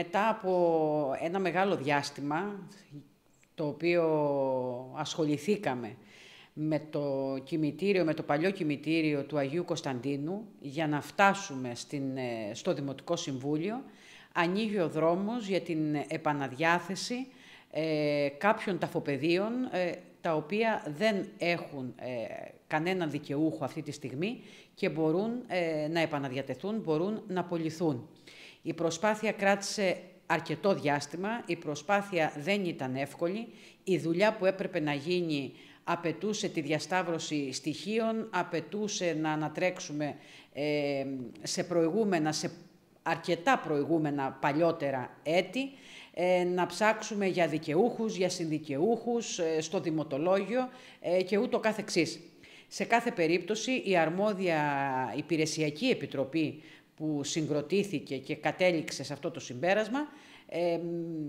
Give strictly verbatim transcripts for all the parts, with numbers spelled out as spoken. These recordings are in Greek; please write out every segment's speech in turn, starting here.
μετά από ένα μεγάλο διάστημα, το οποίο ασχοληθήκαμε με το κημητήριο, με το παλιό κημητήριο του Αγίου Κωνσταντίνου, για να φτάσουμε στην, στο Δημοτικό Συμβούλιο, ανοίγει ο δρόμος για την επαναδιάθεση ε, κάποιων ταφοπεδίων, ε, τα οποία δεν έχουν ε, κανέναν δικαιούχο αυτή τη στιγμή και μπορούν ε, να επαναδιατεθούν, μπορούν να πωληθούν. Η προσπάθεια κράτησε αρκετό διάστημα, η προσπάθεια δεν ήταν εύκολη, η δουλειά που έπρεπε να γίνει απαιτούσε τη διασταύρωση στοιχείων, απαιτούσε να ανατρέξουμε ε, σε προηγούμενα, σε αρκετά προηγούμενα παλιότερα έτη, ε, να ψάξουμε για δικαιούχους, για συνδικαιούχους, ε, στο Δημοτολόγιο ε, και ούτω καθεξής. Σε κάθε περίπτωση η αρμόδια υπηρεσιακή επιτροπή που συγκροτήθηκε και κατέληξε σε αυτό το συμπέρασμα, ε,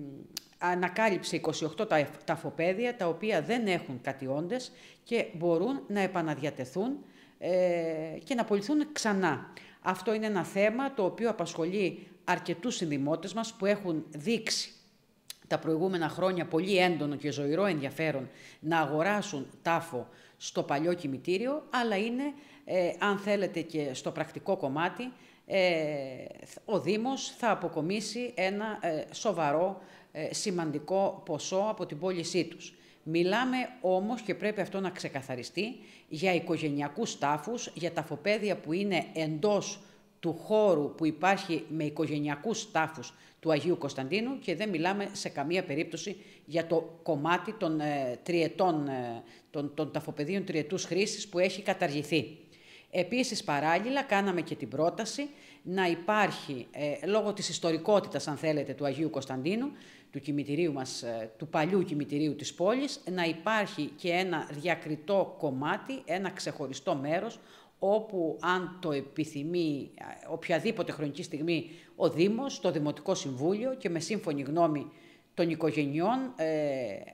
ανακάλυψε είκοσι οκτώ ταφοπέδια τα οποία δεν έχουν κατιόντες και μπορούν να επαναδιατεθούν ε, και να πωληθούν ξανά. Αυτό είναι ένα θέμα το οποίο απασχολεί αρκετούς συνδημότες μας που έχουν δείξει τα προηγούμενα χρόνια πολύ έντονο και ζωηρό ενδιαφέρον να αγοράσουν τάφο στο παλιό κημητήριο, αλλά είναι, ε, αν θέλετε και στο πρακτικό κομμάτι, ε, ο Δήμος θα αποκομίσει ένα ε, σοβαρό, ε, σημαντικό ποσό από την πώλησή τους. Μιλάμε όμως, και πρέπει αυτό να ξεκαθαριστεί, για οικογενειακούς τάφους, για ταφοπέδια που είναι εντός του χώρου που υπάρχει με οικογενειακούς τάφους του Αγίου Κωνσταντίνου και δεν μιλάμε σε καμία περίπτωση για το κομμάτι των, ε, τριετών, ε, των, των ταφοπεδίων τριετούς χρήσης που έχει καταργηθεί. Επίσης, παράλληλα, κάναμε και την πρόταση να υπάρχει, ε, λόγω της ιστορικότητας, αν θέλετε, του Αγίου Κωνσταντίνου, του κημητηρίου μας, ε, του παλιού κημητηρίου της πόλης, να υπάρχει και ένα διακριτό κομμάτι, ένα ξεχωριστό μέρος, όπου αν το επιθυμεί οποιαδήποτε χρονική στιγμή ο Δήμος, το Δημοτικό Συμβούλιο και με σύμφωνη γνώμη των οικογενειών ε,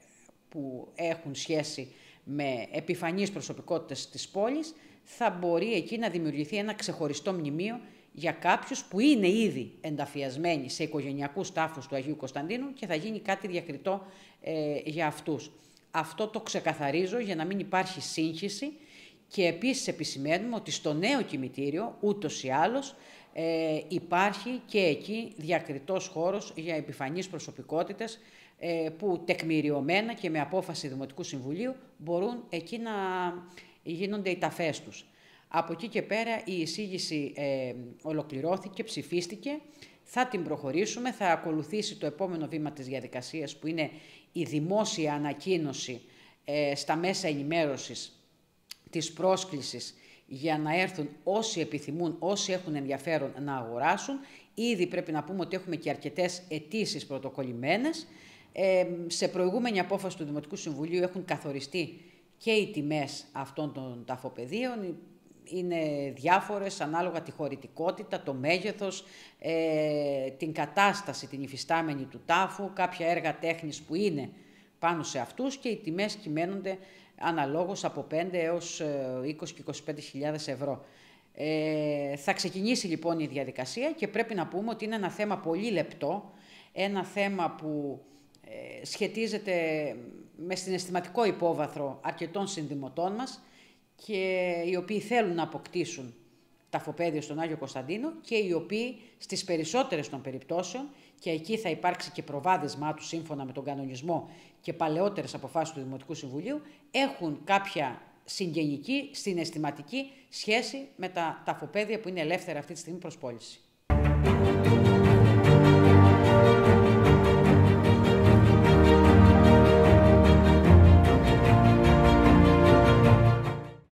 που έχουν σχέση με επιφανείς προσωπικότητες της πόλης, θα μπορεί εκεί να δημιουργηθεί ένα ξεχωριστό μνημείο για κάποιους που είναι ήδη ενταφιασμένοι σε οικογενειακούς τάφους του Αγίου Κωνσταντίνου και θα γίνει κάτι διακριτό ε, για αυτούς. Αυτό το ξεκαθαρίζω για να μην υπάρχει σύγχυση. Και επίσης επισημαίνουμε ότι στο νέο κημητήριο, ούτως ή άλλως, ε, υπάρχει και εκεί διακριτός χώρος για επιφανείς προσωπικότητες ε, που τεκμηριωμένα και με απόφαση Δημοτικού Συμβουλίου μπορούν εκεί να γίνονται οι ταφές τους. Από εκεί και πέρα η εισήγηση ε, ολοκληρώθηκε, ψηφίστηκε, θα την προχωρήσουμε, θα ακολουθήσει το επόμενο βήμα της διαδικασίας που είναι η δημόσια ανακοίνωση ε, στα μέσα ενημέρωσης της πρόσκλησης για να έρθουν όσοι επιθυμούν, όσοι έχουν ενδιαφέρον να αγοράσουν. Ήδη πρέπει να πούμε ότι έχουμε και αρκετές αιτήσεις πρωτοκολλημένες. Ε, σε προηγούμενη απόφαση του Δημοτικού Συμβουλίου έχουν καθοριστεί και οι τιμές αυτών των ταφοπεδίων. Είναι διάφορες ανάλογα τη χωρητικότητα, το μέγεθος, ε, την κατάσταση, την υφιστάμενη του τάφου, κάποια έργα τέχνης που είναι πάνω σε αυτούς και οι τιμές κυμαίνονται αναλόγως από πέντε έως είκοσι και είκοσι πέντε χιλιάδες ευρώ. Ε, θα ξεκινήσει λοιπόν η διαδικασία και πρέπει να πούμε ότι είναι ένα θέμα πολύ λεπτό, ένα θέμα που ε, σχετίζεται με συναισθηματικό υπόβαθρο αρκετών συνδημοτών μας και οι οποίοι θέλουν να αποκτήσουν ταφοπέδιο στον Άγιο Κωνσταντίνο και οι οποίοι στις περισσότερες των περιπτώσεων, και εκεί θα υπάρξει και προβάδισμά του σύμφωνα με τον κανονισμό και παλαιότερες αποφάσεις του Δημοτικού Συμβουλίου, έχουν κάποια συγγενική, συναισθηματική σχέση με τα ταφοπέδια που είναι ελεύθερα αυτή τη στιγμή προς πώληση.